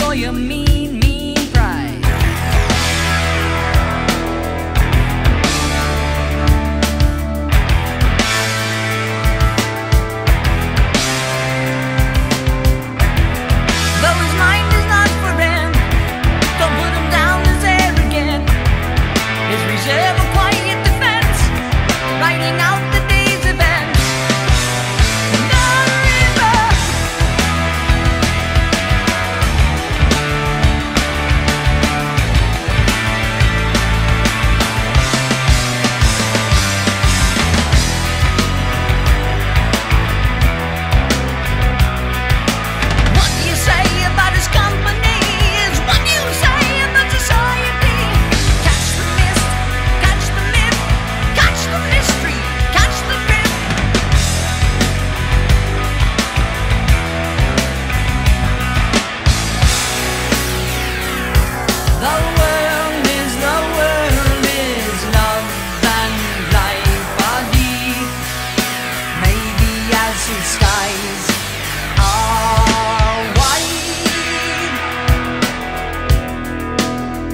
for your mean, mean pride. Though his mind is not for rent, don't put him down as arrogant. His reserve a quiet defense, writing out the day's events. The river, what you say about his company is what you say about society. Catch the mist, catch the myth, catch the mystery, catch the drift. The world is love and life are deep. Maybe as his skies are wide.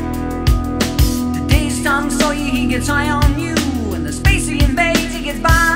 The day's Tom Sawyer, he gets high on you, and the space he invades, he gets by.